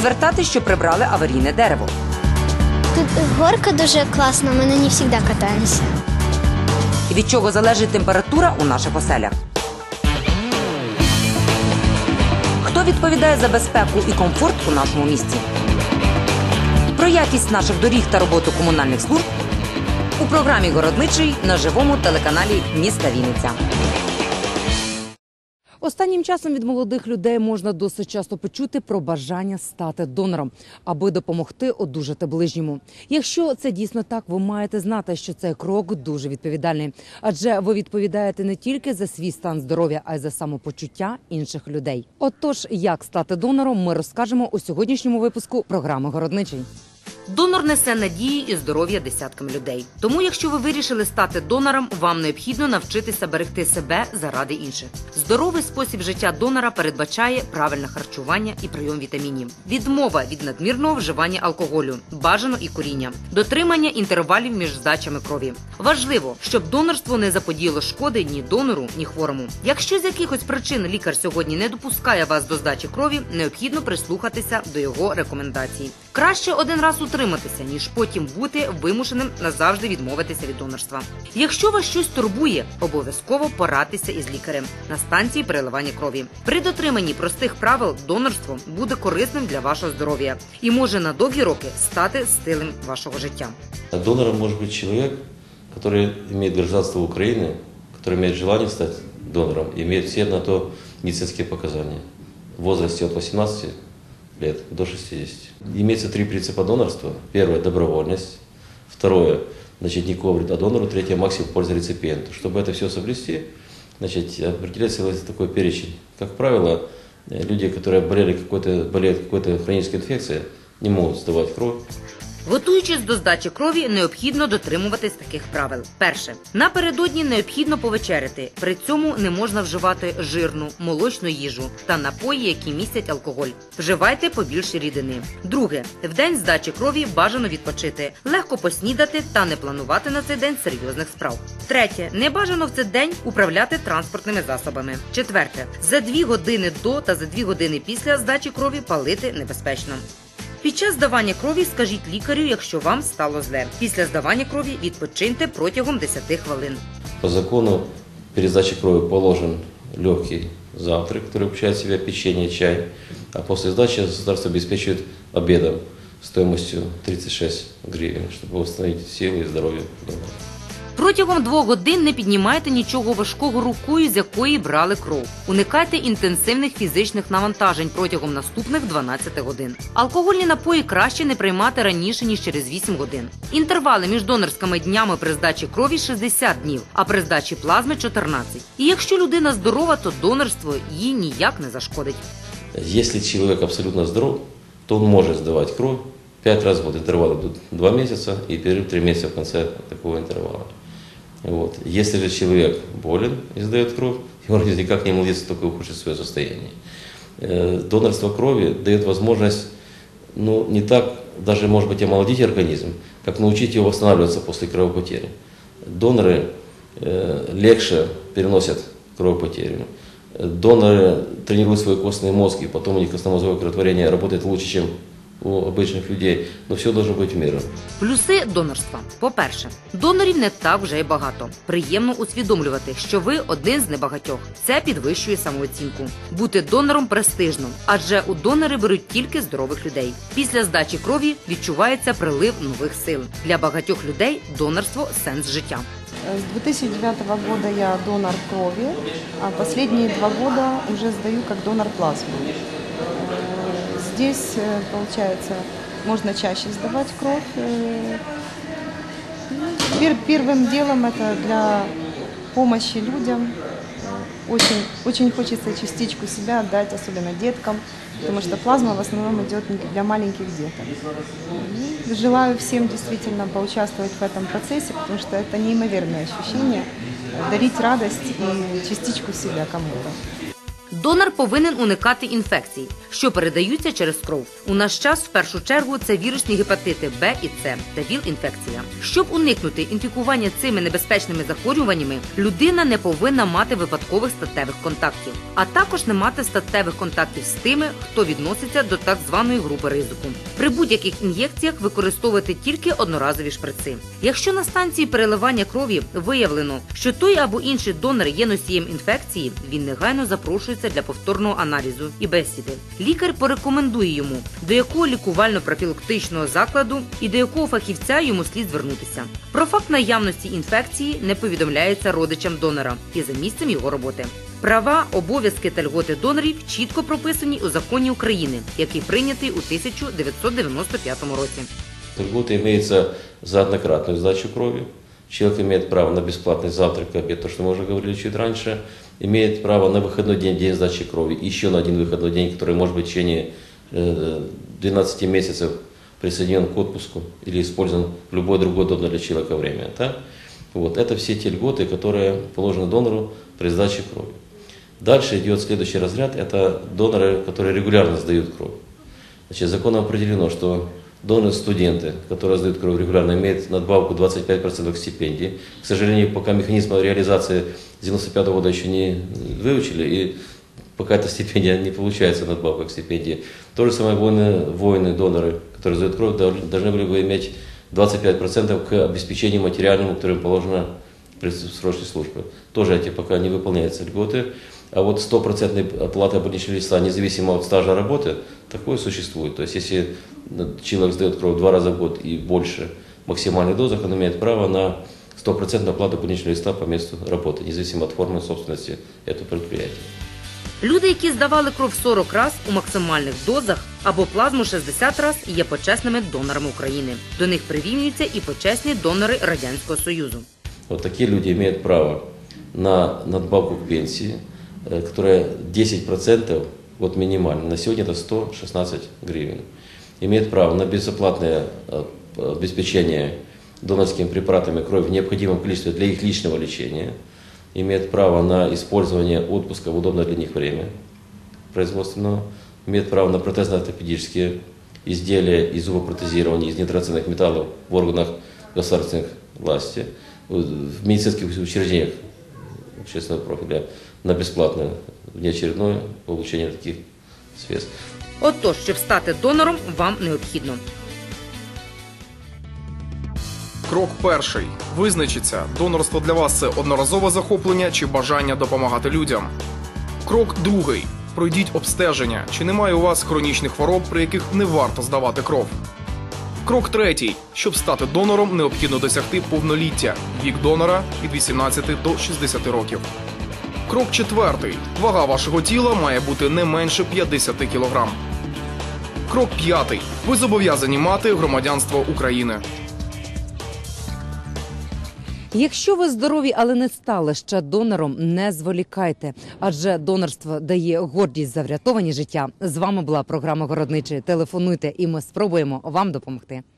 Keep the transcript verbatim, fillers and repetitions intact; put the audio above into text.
звертати, що прибрали аварійне дерево. Тут горка дуже класна, ми на ній завжди катаємося. Від чого залежить температура у наших оселях? Хто відповідає за безпеку і комфорт у нашому місті? Про якість наших доріг та роботу комунальних служб у програмі «Городничий» на живому телеканалі міста Вінниця. Останнім часом від молодих людей можна досить часто почути про бажання стати донором, аби допомогти одужати ближньому. Якщо це дійсно так, ви маєте знати, що цей крок дуже відповідальний. Адже ви відповідаєте не тільки за свій стан здоров'я, а й за самопочуття інших людей. Отож, як стати донором, ми розкажемо у сьогоднішньому випуску програми «Городничий». Донор несе надії і здоров'я десяткам людей. Тому, якщо ви вирішили стати донором, вам необхідно навчитися берегти себе заради інших. Здоровий спосіб життя донора передбачає правильне харчування і прийом вітамінів, відмова від надмірного вживання алкоголю, бажано і куріння, дотримання інтервалів між здачами крові. Важливо, щоб донорство не заподіяло шкоди ні донору, ні хворому. Якщо з якихось причин лікар сьогодні не допускає вас до здачі крові, необхідно прислухатися до його рекомендацій. Краще один раз утриматися, ніж потім бути вимушеним назавжди відмовитися від донорства. Якщо вас щось турбує, обов'язково порадьтеся із лікарем на станції переливання крові. При дотриманні простих правил донорство буде корисним для вашого здоров'я і може на довгі роки стати стилем вашого життя. Донором може бути чоловік, який має громадянство України, який має бажання стати донором і має всі на то медицинські показання в возрасте від вісімнадцяти лет до шестидесяти. Имеется три принципа донорства. Первое – добровольность. Второе – значит, не коврит, а донору. Третье – максимум пользы реципиенту. Чтобы это все соблюсти, значит, определяется такой перечень. Как правило, люди, которые болели какой-то, болеют какой-то хронической инфекцией, не могут сдавать кровь. Готуючись до здачі крові, необхідно дотримуватись таких правил. Перше. Напередодні необхідно повечеряти. При цьому не можна вживати жирну, молочну їжу та напої, які містять алкоголь. Вживайте побільше рідини. Друге. В день здачі крові бажано відпочити, легко поснідати та не планувати на цей день серйозних справ. Третє. Не бажано в цей день управляти транспортними засобами. Четверте. За дві години до та за дві години після здачі крові палити небезпечно. Під час здавання крові скажіть лікарю, якщо вам стало зле. Після здавання крові відпочиньте протягом десяти хвилин. По закону перед сдачей крови положен легкий завтрак, который включает в себя печенье, чай, а после сдачи государство обеспечивает обедом стоимостью тридцать шесть гривен, чтобы восстановить силы и здоровье донора. Протягом двох годин не піднімайте нічого важкого рукою, з якої брали кров. Уникайте інтенсивних фізичних навантажень протягом наступних дванадцяти годин. Алкогольні напої краще не приймати раніше, ніж через вісім годин. Інтервали між донорськими днями при здачі крові шістдесят днів, а при здачі плазми – чотирнадцять. І якщо людина здорова, то донорство їй ніяк не зашкодить. Якщо чоловік абсолютно здоров, то він може здавати кров п'ять разів в год. Інтервал йдуть два місяці і перерыв три місяці в кінці такого інтервалу. Вот. Если же человек болен и сдает кровь, его организм никак не молится, только ухудшит свое состояние. Донорство крови дает возможность, ну, не так, даже, может быть, омолодить организм, как научить его восстанавливаться после кровопотери. Доноры э, легче переносят кровопотерю. Доноры тренируют свой костный мозг, и потом у них костно-мозговое кровотворение работает лучше, чем у обичних людей, але все має бути в міру. Плюси донорства. По-перше, донорів не так вже й багато. Приємно усвідомлювати, що ви один з небагатьох. Це підвищує самооцінку. Бути донором престижно, адже у донори беруть тільки здорових людей. Після здачі крові відчувається прилив нових сил. Для багатьох людей донорство – сенс життя. С две тысячи девятого года я донор крови, а последние два года уже сдаю как донор плазмы. Здесь, получается, можно чаще сдавать кровь. Первым делом это для помощи людям. Очень, очень хочется частичку себя отдать, особенно деткам, потому что плазма в основном идет для маленьких деток. И желаю всем действительно поучаствовать в этом процессе, потому что это неимоверное ощущение дарить радость и частичку себя кому-то. Донор повинен уникати інфекцій, що передаються через кров. У наш час в першу чергу це вірусні гепатити Б і С та ВІЛ-інфекція. Щоб уникнути інфікування цими небезпечними захворюваннями, людина не повинна мати випадкових статевих контактів, а також не мати статевих контактів з тими, хто відноситься до так званої групи ризику. При будь-яких ін'єкціях використовувати тільки одноразові шприци. Якщо на станції переливання крові виявлено, що той або інший донор є носієм інфекції, він негайно запрошується для повторного аналізу і бесіди. Лікар порекомендує йому, до якого лікувально-профілактичного закладу і до якого фахівця йому слід звернутися. Про факт наявності інфекції не повідомляється родичам донора і за місцем його роботи. Права, обов'язки та льготи донорів чітко прописані у законі України, який прийнятий у тисяча дев'ятсот дев'яносто п'ятому році. Льготы имеются за однократную сдачу крови. Человек имеет право на бесплатный завтрак, обед, то, что мы уже говорили чуть раньше. Имеет право на выходной день, день сдачи крови. Еще на один выходной день, который может быть в течение двенадцати месяцев присоединен к отпуску или использован в любое другое удобное для человека время. Да? Вот. Это все те льготы, которые положены донору при сдаче крови. Дальше идет следующий разряд. Это доноры, которые регулярно сдают кровь. Значит, законом определено, что доноры-студенты, которые сдают кровь регулярно, имеют надбавку двадцать пять процентов стипендии. К сожалению, пока механизм реализации с девяносто пятого года еще не выучили, и пока эта стипендия не получается, надбавка к стипендии. То же самое воины, воины, доноры, которые сдают кровь, должны были бы иметь двадцать пять процентов к обеспечению материальному, которое им положено при срочной службе. Тоже эти пока не выполняются льготы. А вот стопроцентной оплаты больничного листа, независимо от стажа работы, такое существует. То есть, если человек сдает кровь два раза в год и больше максимальных дозах, он имеет право на стопроцентную оплату больничного листа по месту работы, независимо от формы собственности этого предприятия. Люди, які здавали кров сорок раз у максимальних дозах або плазму шістдесят раз, є почесними донорами України. До них прирівнюються і почесні донори Радянського Союзу. Вот такие люди имеют право на надбавку к пенсии, которая десять процентов от минимальной. На сегодня это сто шестнадцать гривен. Имеет право на безоплатное обеспечение донорскими препаратами крови в необходимом количестве для их личного лечения. Имеет право на использование отпуска в удобное для них время производственного. Имеет право на протезно-ортопедические изделия и зубопротезирование из недрагоценных металлов в органах государственных власти, в медицинских учреждениях общественного профиля на бесплатное внеочередное получение таких средств. Отож, щоб стати донором, вам необхідно. Крок перший. Визначіться, донорство для вас – це одноразове захоплення чи бажання допомагати людям. Крок другий. Пройдіть обстеження, чи немає у вас хронічних хвороб, при яких не варто здавати кров. Крок третій. Щоб стати донором, необхідно досягти повноліття. Вік донора – від вісімнадцяти до шістдесяти років. Крок четвертий. Вага вашого тіла має бути не менше п'ятдесят кілограм. Крок п'ятий. Ви зобов'язані мати громадянство України. Якщо ви здорові, але не стали ще донором, не зволікайте. Адже донорство дає гордість за врятовані життя. З вами була програма «Городничий». Телефонуйте, і ми спробуємо вам допомогти.